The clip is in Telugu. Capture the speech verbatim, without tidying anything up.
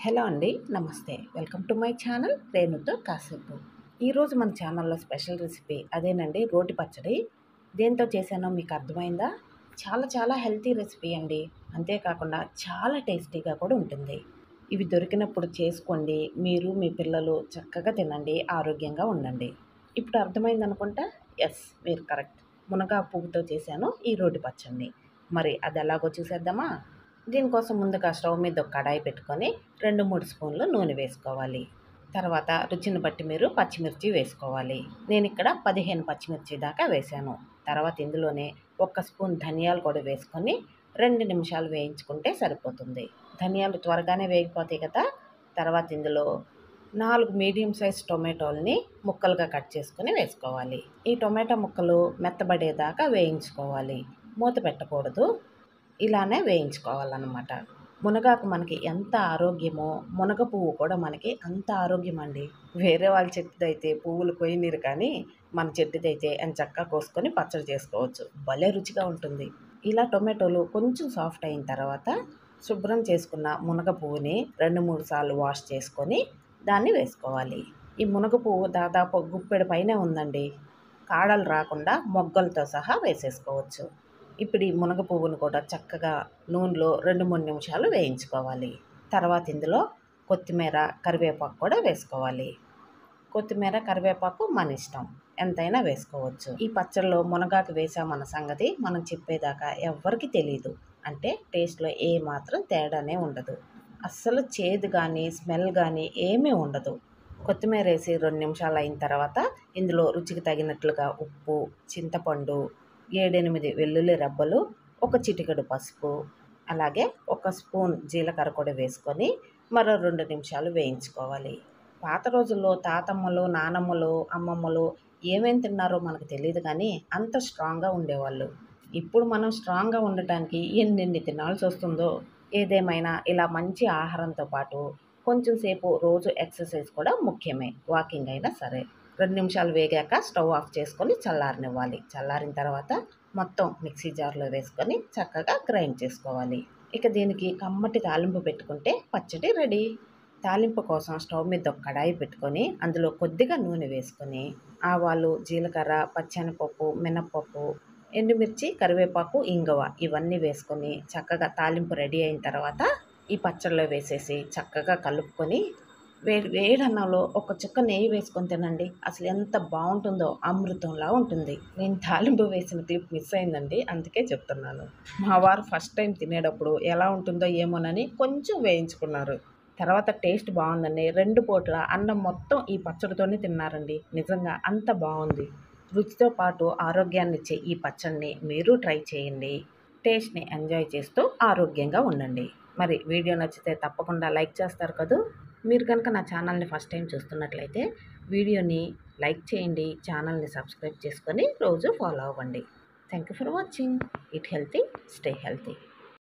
హలో అండి, నమస్తే. వెల్కమ్ టు మై ఛానల్ రేణుతో కాసేపు. ఈరోజు మన ఛానల్లో స్పెషల్ రెసిపీ అదేనండి, రోటి పచ్చడి. దేంతో చేశానో మీకు అర్థమైందా? చాలా చాలా హెల్తీ రెసిపీ అండి. అంతేకాకుండా చాలా టేస్టీగా కూడా ఉంటుంది. ఇవి దొరికినప్పుడు చేసుకోండి. మీరు మీ పిల్లలు చక్కగా తినండి, ఆరోగ్యంగా ఉండండి. ఇప్పుడు అర్థమైంది అనుకుంటా. ఎస్, మీరు కరెక్ట్. మునగా పువ్వుతో చేశాను ఈ రోటి పచ్చడిని. మరి అది ఎలాగో చూసేద్దామా? దీనికోసం ముందుగా స్టవ్ మీద ఒక కడాయి పెట్టుకొని రెండు మూడు స్పూన్లు నూనె వేసుకోవాలి. తర్వాత రుచిని బట్టి మీరు పచ్చిమిర్చి వేసుకోవాలి. నేను ఇక్కడ పదిహేను పచ్చిమిర్చి దాకా వేశాను. తర్వాత ఇందులోనే ఒక్క స్పూన్ ధనియాలు కూడా వేసుకొని రెండు నిమిషాలు వేయించుకుంటే సరిపోతుంది. ధనియాలు త్వరగానే వేగిపోతాయి కదా. తర్వాత ఇందులో నాలుగు మీడియం సైజ్ టొమాటోల్ని ముక్కలుగా కట్ చేసుకొని వేసుకోవాలి. ఈ టొమాటో ముక్కలు మెత్తబడేదాకా వేయించుకోవాలి. మూత పెట్టకూడదు, ఇలానే వేయించుకోవాలన్నమాట. మునగాకు మనకి ఎంత ఆరోగ్యమో మునగ పువ్వు కూడా మనకి అంత ఆరోగ్యం అండి. వేరే వాళ్ళ చెట్టుదైతే పువ్వులు కొయ్యనీరు, కానీ మన చెట్టుదైతే ఎంచక్కా కోసుకొని పచ్చడి చేసుకోవచ్చు. భలే రుచిగా ఉంటుంది. ఇలా టొమాటోలు కొంచెం సాఫ్ట్ అయిన తర్వాత శుభ్రం చేసుకున్న మునగ పువ్వుని రెండు మూడు సార్లు వాష్ చేసుకొని దాన్ని వేసుకోవాలి. ఈ మునగ పువ్వు దాదాపు గుప్పెడు పైనే ఉందండి. కాడలు రాకుండా మొగ్గలతో సహా వేసేసుకోవచ్చు. ఇప్పుడు ఈ మునగ పువ్వును కూడా చక్కగా నూనెలో రెండు మూడు నిమిషాలు వేయించుకోవాలి. తర్వాత ఇందులో కొత్తిమీర, కరివేపాకు కూడా వేసుకోవాలి. కొత్తిమీర, కరివేపాకు మన ఇష్టం, ఎంతైనా వేసుకోవచ్చు. ఈ పచ్చడిలో మునగాకు వేసామన్న సంగతి మనం చెప్పేదాకా ఎవ్వరికి తెలియదు. అంటే టేస్ట్లో ఏ మాత్రం తేడానే ఉండదు. అస్సలు చేదు కానీ స్మెల్ కానీ ఏమీ ఉండదు. కొత్తిమీర వేసి రెండు నిమిషాలు అయిన తర్వాత ఇందులో రుచికి తగినట్లుగా ఉప్పు, చింతపండు, ఏడెనిమిది వెల్లుల్లి రెబ్బలు, ఒక చిటికెడు పసుపు, అలాగే ఒక స్పూన్ జీలకర్ర కూడా వేసుకొని మరో రెండు నిమిషాలు వేయించుకోవాలి. పాత రోజుల్లో తాతమ్మలు, నానమ్మలు, అమ్మమ్మలు ఏమేమి తిన్నారో మనకు తెలియదు, కానీ అంత స్ట్రాంగ్గా ఉండేవాళ్ళు. ఇప్పుడు మనం స్ట్రాంగ్గా ఉండటానికి ఎన్నెన్ని తినాల్సి వస్తుందో. ఏదేమైనా ఇలా మంచి ఆహారంతో పాటు కొంచెం సేపు రోజు ఎక్సర్సైజ్ కూడా ముఖ్యమే. వాకింగ్ అయినా సరే. రెండు నిమిషాలు వేగాక స్టవ్ ఆఫ్ చేసుకొని చల్లారనివ్వాలి. చల్లారిన తర్వాత మొత్తం మిక్సీ జార్లో వేసుకొని చక్కగా గ్రైండ్ చేసుకోవాలి. ఇక దీనికి కమ్మటి తాలింపు పెట్టుకుంటే పచ్చడి రెడీ. తాలింపు కోసం స్టవ్ మీద ఒక కడాయి పెట్టుకొని అందులో కొద్దిగా నూనె వేసుకొని ఆవాలు, జీలకర్ర, పచ్చెనపప్పు, మినప్పప్పు, ఎండుమిర్చి, కరివేపాకు, ఇంగువ ఇవన్నీ వేసుకొని చక్కగా తాలింపు రెడీ అయిన తర్వాత ఈ పచ్చడిలో వేసేసి చక్కగా కలుపుకొని వేడి వేడన్నంలో ఒక చుక్క నెయ్యి వేసుకొని తినండి. అసలు ఎంత బాగుంటుందో, అమృతంలా ఉంటుంది. నేను తాలింపు వేసిన క్లిప్ మిస్ అయిందండి, అందుకే చెప్తున్నాను. మా వారు ఫస్ట్ టైం తినేటప్పుడు ఎలా ఉంటుందో ఏమోనని కొంచెం వేయించుకున్నారు. తర్వాత టేస్ట్ బాగుందండి. రెండు పూట్ల అన్నం మొత్తం ఈ పచ్చడితోనే తిన్నారండి. నిజంగా అంత బాగుంది. రుచితో పాటు ఆరోగ్యాన్ని ఇచ్చే ఈ పచ్చడిని మీరు ట్రై చేయండి. టేస్ట్ని ఎంజాయ్ చేస్తూ ఆరోగ్యంగా ఉండండి. మరి వీడియో నచ్చితే తప్పకుండా లైక్ చేస్తారు కదూ. మీరు కనుక నా ఛానల్ని ఫస్ట్ టైం చూస్తున్నట్లయితే వీడియోని లైక్ చేయండి, ఛానల్ని సబ్స్క్రైబ్ చేసుకొని రోజు ఫాలో అవ్వండి. Thank you for watching. Eat healthy, stay healthy.